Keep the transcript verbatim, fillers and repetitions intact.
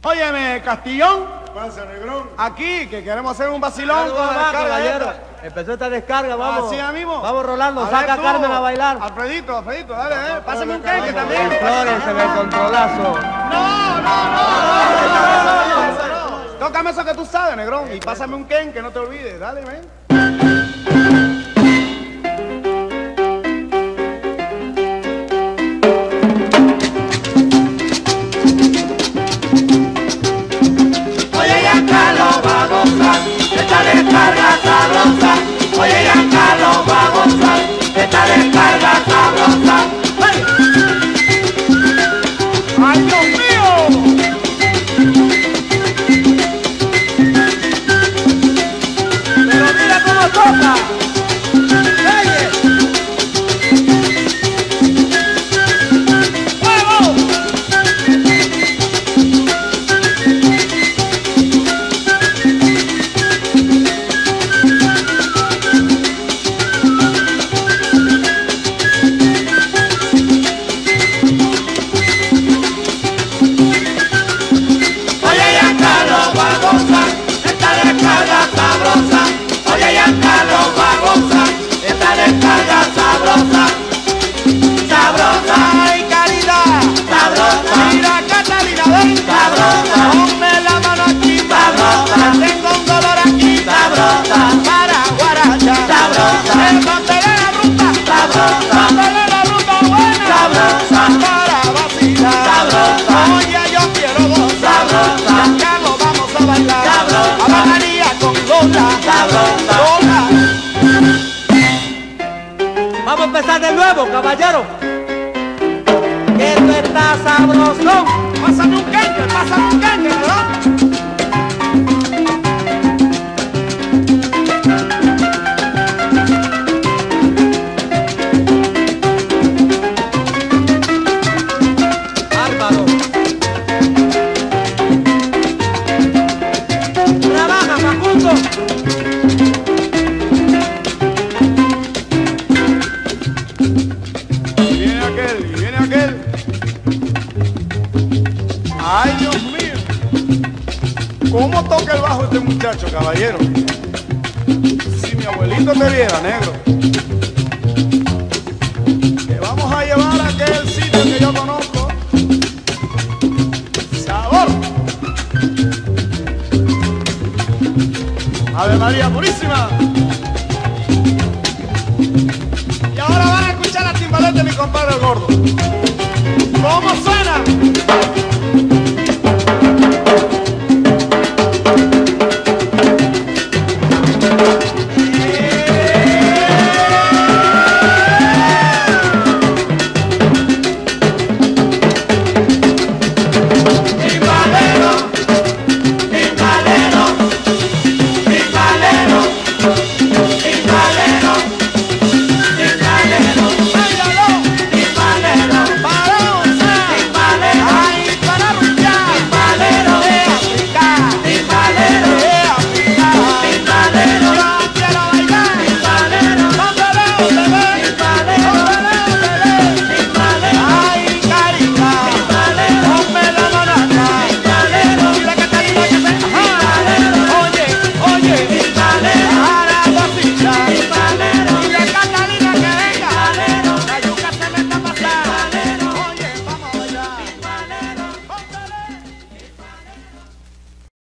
Óyeme, Castillón. ¿Qué pasa, negrón? Aquí, que queremos hacer un vacilón Claro, con la va, descarga caballero. esta. Empezó esta descarga, vamos. Así ya mismo. Vamos, Rolando, A saca ver a tú, Carmen a bailar. Alfredito, Alfredito, dale, eh. Pásame un Vamos, queque vamos, también. Flores en el controlazo. No, no, no, no, eso no. Tócame eso que tú sabes, negrón. Y pásame un ken, que no te olvides. Dale, ven. Oye, Giancarlo va a gozar, esta descarga sabrosa. Oye, Giancarlo va a gozar, esta descarga sabrosa. ¡Hey! ¡Ay, Dios mío! Pero mira cómo toca. ¡Oye! ¡Fuego! Oye, Giancarlo va a gozar, esta descarga sabrosa. Oye, Giancarlo va a gozar, esta descarga sabrosa. Sabrosa, ¡Ay, caridad! sabrosa, Mira, Catalina, ven. sabrosa, Ponme la mano aquí, Sabrosa. tengo un dolor aquí. sabrosa, Para guaracha. Sabrosa. El pastel de la ruta. sabrosa, Pastel de la ruta buena. Sabrosa. Para vacilar. Sabrosa. Oye, yo quiero gozar. Sabrosa. Giancarlo, vamos a bailar. Sabrosa. A María con Lola. Sabrosa. Lola. Vamos a empezar de nuevo, caballero. Que esto está sabrosón. Pásame un quenque, pásame un quenque, ¿verdad? Bárbaro. Trabaja, Facundo. Y viene aquel, y viene aquel. Ay, Dios mío. ¿Cómo toca el bajo este muchacho, caballero? Si mi abuelito te viera, negro. Te vamos a llevar a aquel sitio que yo conozco. Sabor. Ave María Purísima. Y ahora van a escuchar la timbaleta de mi compadre el gordo. ¿Cómo suena?